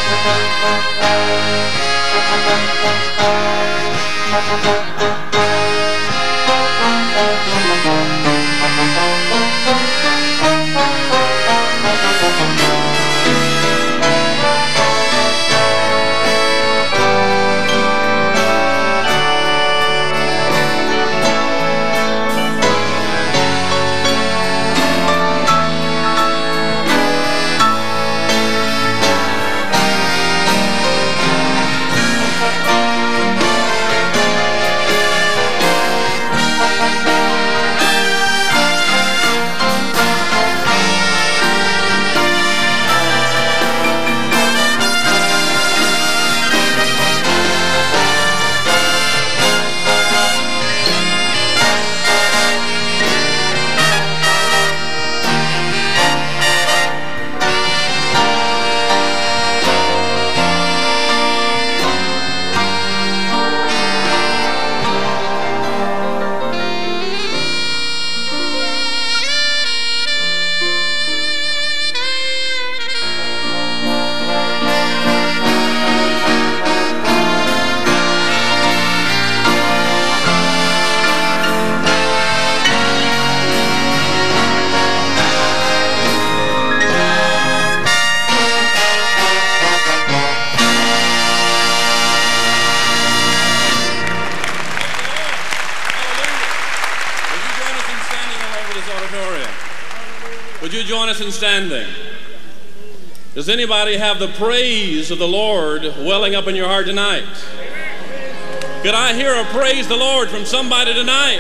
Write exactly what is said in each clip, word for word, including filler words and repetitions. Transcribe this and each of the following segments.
Would you join us in standing? Does anybody have the praise of the Lord welling up in your heart tonight? Could I hear a praise the Lord from somebody tonight?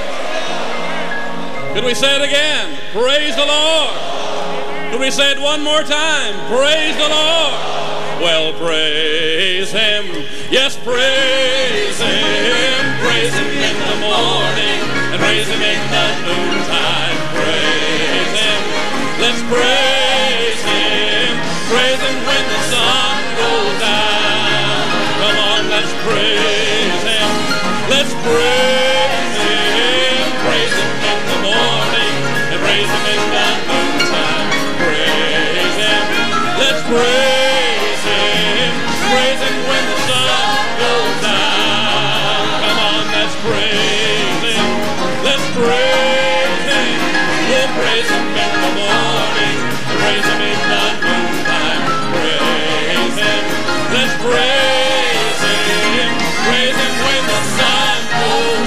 Could we say it again? Praise the Lord. Could we say it one more time? Praise the Lord. Well, praise Him. Yes, praise Him. Praise Him in the morning and praise Him in the noontime. Praise Him. Let's praise Him. Praise Him when the sun goes down. Come on, let's praise Him. Let's praise Him. Praise Him in the morning and praise Him in the noontime. Praise Him. Let's praise Him. Praise Him when the sun goes down. Come on, let's praise Him. Let's praise Him. We'll praise Him in the morning, praise Him in the noontime. Praise Him. Let's praise Him. Praise Him when the sun goes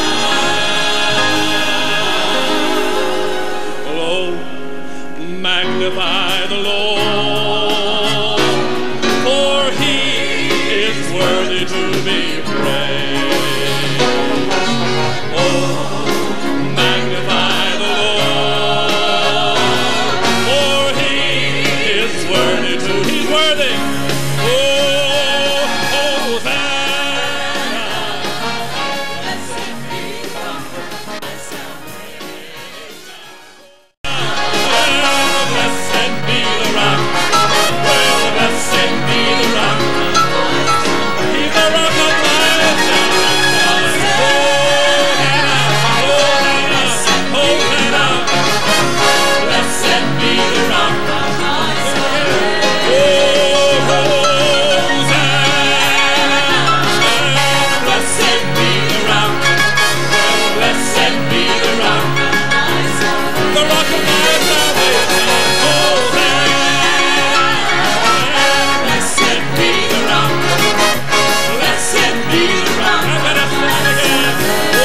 down. Oh, magnify the Lord, for He is worthy to be praised. Oh, magnify the Lord, for He is worthy to, He's worthy. Oh, Hosanna. Blessed be the rock of my salvation. Well, blessed be the rock. Well, blessed be the rock. He's the rock of my salvation. Hosanna, Hosanna, Hosanna. Blessed be the rock of my salvation. Oh, Hosanna. Blessed be the rock. Well, blessed be the rock of my salvation. The rock of my salvation. Hosanna. Blessed be the rock. Blessed be the rock. I better sing it again. Oh,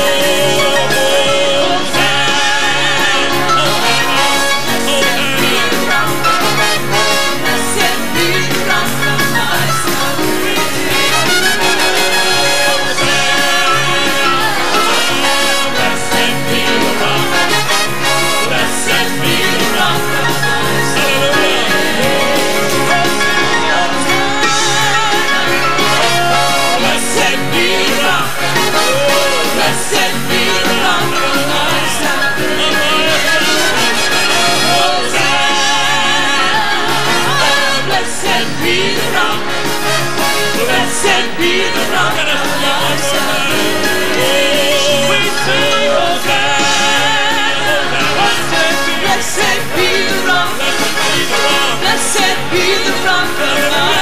Hosanna. Hosanna. Blessed be the rock of my salvation. Blessed be the rock. Blessed be the rock. Hallelujah. Blessed be the rock. Blessed be the rock of my salvation. Blessed be the rock. Blessed be the rock of my salvation. We sing Hosanna. Blessed be the rock. Blessed be the rock. Blessed be the rock of my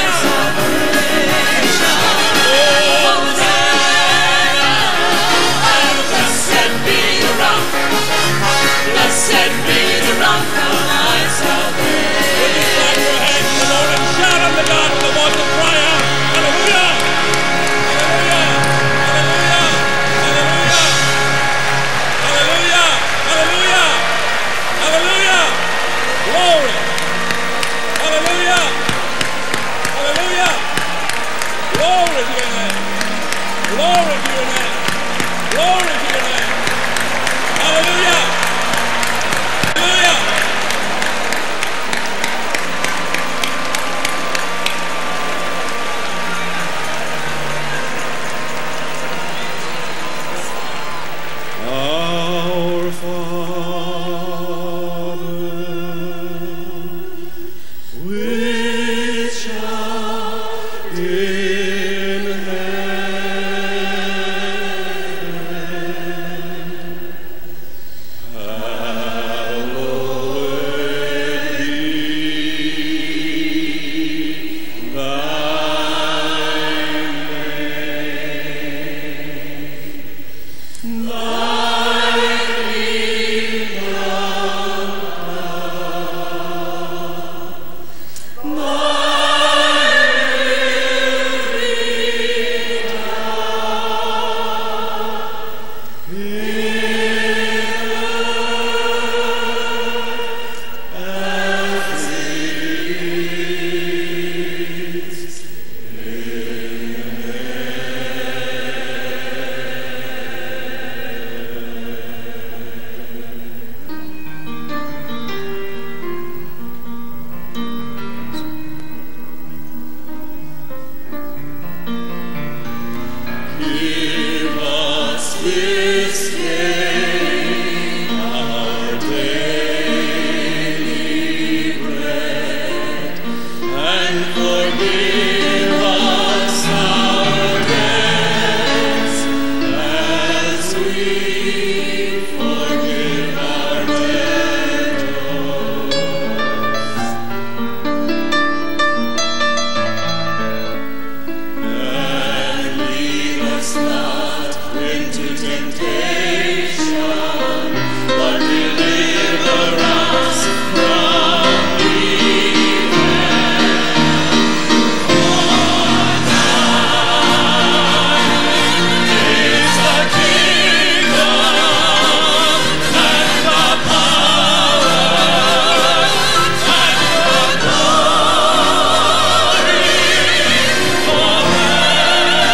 in heaven. Hallowed be thy name. Thy Give us this day our daily bread, and forgive us our debts, as we forgive our debtors. And lead us not into temptation, but deliver us from evil. For thine is the kingdom and the power and the glory forever.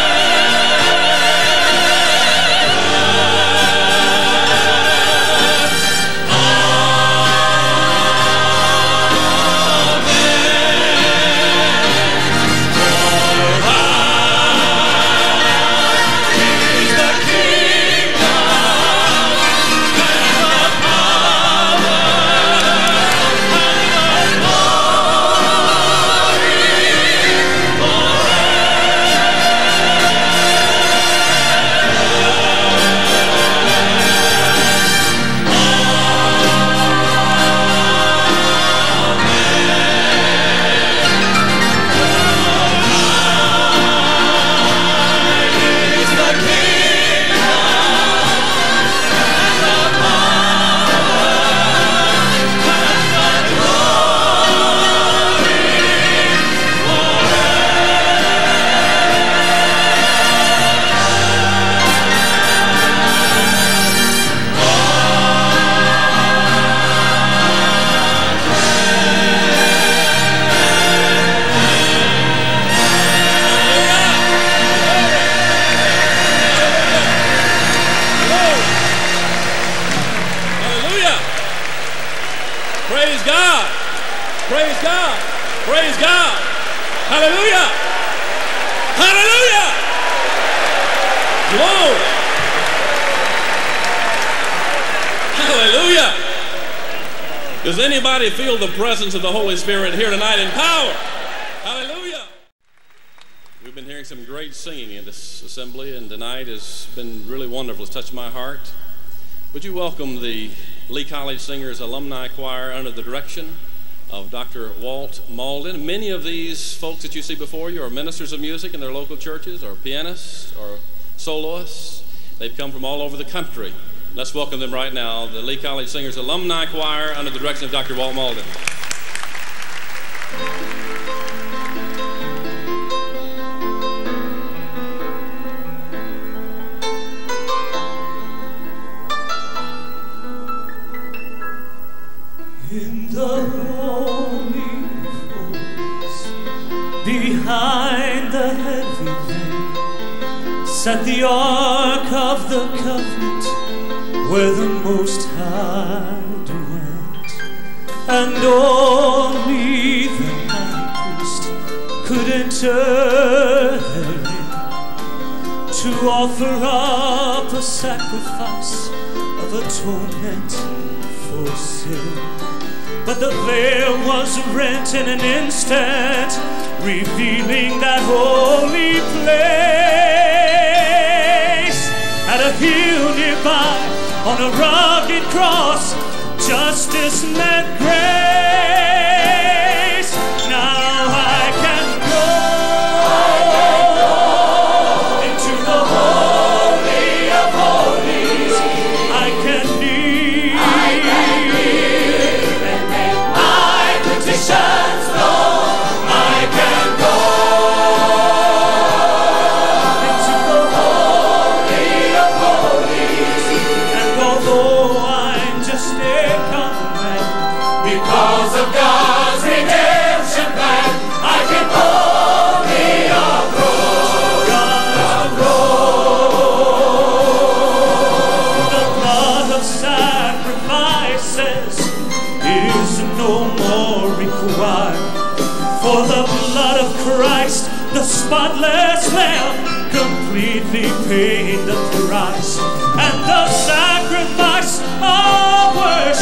Hallelujah. Praise God. Praise God. Praise God. Hallelujah. Hallelujah. Glory. Hallelujah. Does anybody feel the presence of the Holy Spirit here tonight in power? Hallelujah. We've been hearing some great singing in this assembly, and tonight has been really wonderful. It's touched my heart. Would you welcome the Lee College Singers Alumni Choir under the direction of Doctor Walt Malden? Many of these folks that you see before you are ministers of music in their local churches, or pianists, or soloists. They've come from all over the country. Let's welcome them right now, the Lee College Singers Alumni Choir under the direction of Doctor Walt Malden. In the holy folds, behind the heavy veil, sat the Ark of the Covenant, where the Most High dwelt, and only the high priest could enter therein to offer up a sacrifice of atonement for sin. But the veil was rent in an instant, revealing that holy place. At a hill nearby, on a rugged cross, justice met grace. Now I can go into the Holy of Holies. I can kneel, I can kneel and make my petitions known. I can go into the Holy of Holies, and although I'm just a common man, because of God's redemption plan, I can boldly approach God's throne. The blood of sacrifices is no more required, for the blood of Christ, the spotless Lamb, completely paid the price, and the sacrifice of worship